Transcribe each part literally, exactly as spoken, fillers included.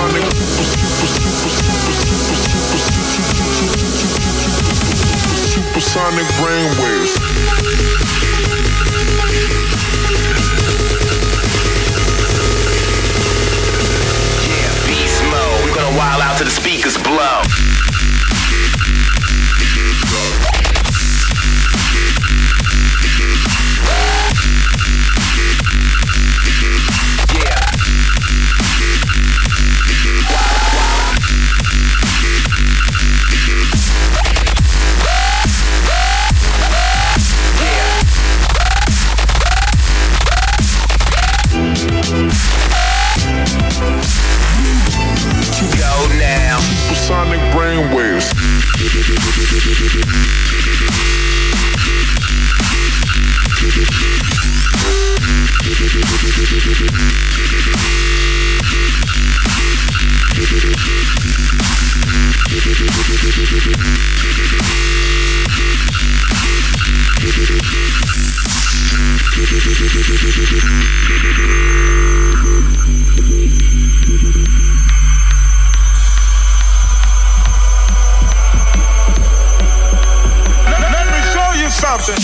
Supersonic, supersonic brainwaves. Yeah, beast mode. We're gonna wild out till the speakers blow. Supersonic brainwaves. Something.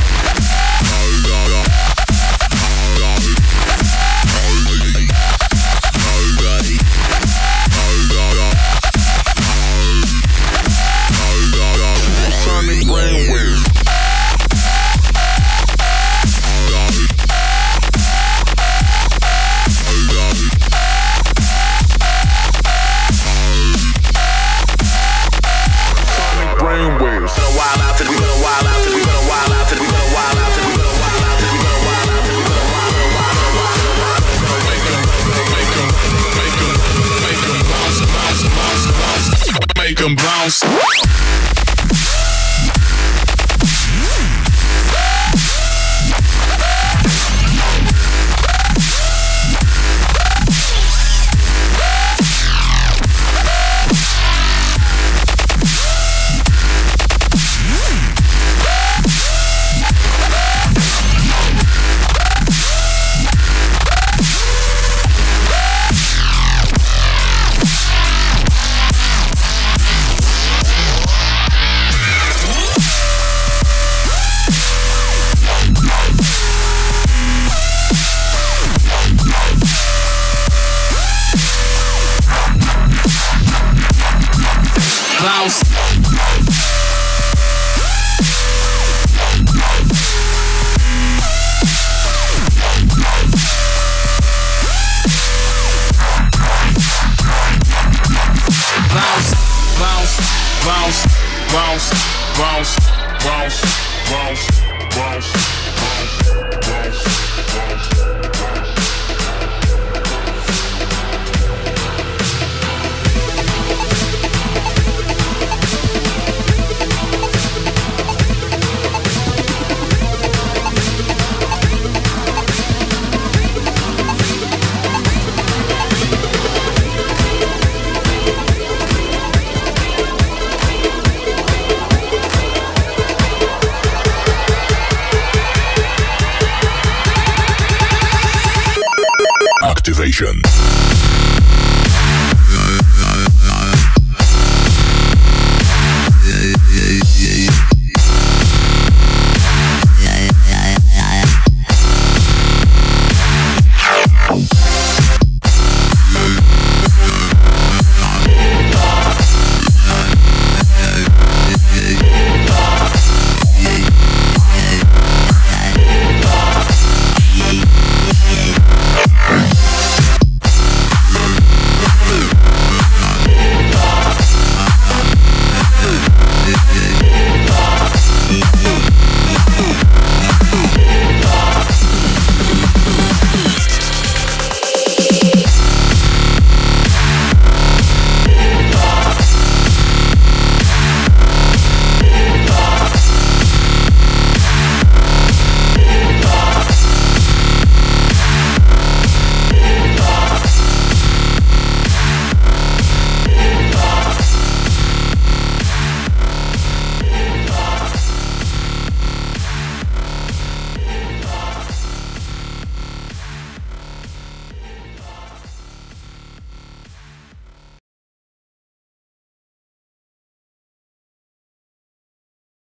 Supersonic brainwaves. Sonic brainwaves. Gonna wild out till we gonna wild out till we gonna wild out till we gonna wild out till we gonna wild out till we gonna wild out till we gonna wild out make them make them make them make them bounce bounce bounce bounce make them bounce. Bounce. Bounce, bounce, bounce, bounce, bounce, bounce, bounce, bounce, bounce, bounce, bounce. Activation.